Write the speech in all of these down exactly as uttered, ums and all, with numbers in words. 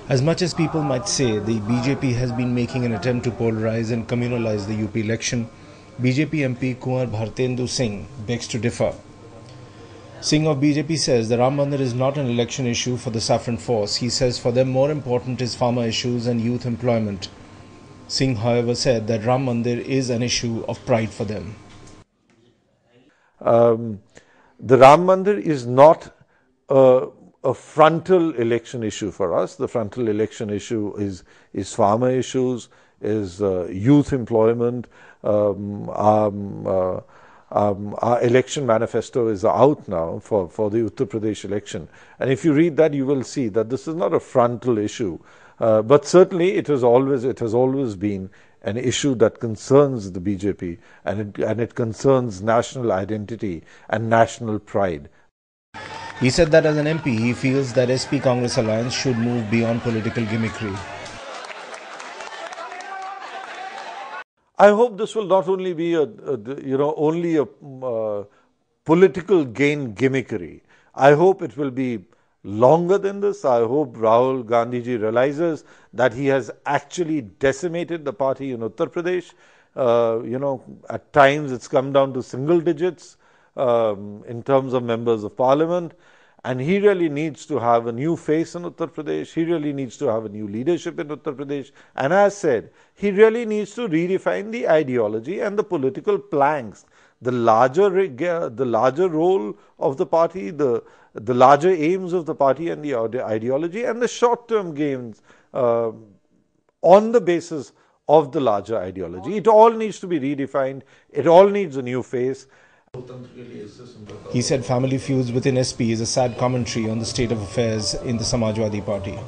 As much as people might say the B J P has been making an attempt to polarize and communalize the U P election, B J P M P Kunwar Bhartendu Singh begs to differ. Singh of B J P says the Ram Mandir is not an election issue for the Saffron Force. He says for them more important is farmer issues and youth employment. Singh, however, said that Ram Mandir is an issue of pride for them. Um, the Ram Mandir is not a, a frontal election issue for us. The frontal election issue is, is farmer issues, is uh, youth employment. Um, um, uh, um, our election manifesto is out now for, for the Uttar Pradesh election. And if you read that, you will see that this is not a frontal issue. Uh, but certainly it has always, it has always been an issue that concerns the B J P, and it, and it concerns national identity and national pride. He said that as an M P, he feels that S P Congress alliance should move beyond political gimmickry. I hope this will not only be a, a you know, only a uh, political gain gimmickry. I hope it will be longer than this. I hope Rahul Gandhi ji realizes that he has actually decimated the party in Uttar Pradesh. Uh, you know, at times it's come down to single digits um, in terms of members of parliament. And he really needs to have a new face in Uttar Pradesh. He really needs to have a new leadership in Uttar Pradesh. And as said, he really needs to redefine the ideology and the political planks. The larger, the larger role of the party, the, the larger aims of the party and the ideology, and the short-term gains uh, on the basis of the larger ideology. It all needs to be redefined. It all needs a new face. He said family feuds within S P is a sad commentary on the state of affairs in the Samajwadi Party.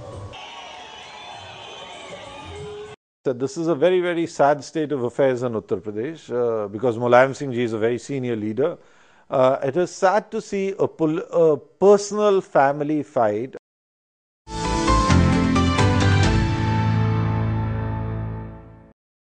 This is a very, very sad state of affairs in Uttar Pradesh uh, because Mulayam Singh ji is a very senior leader. Uh, it is sad to see a, a personal family fight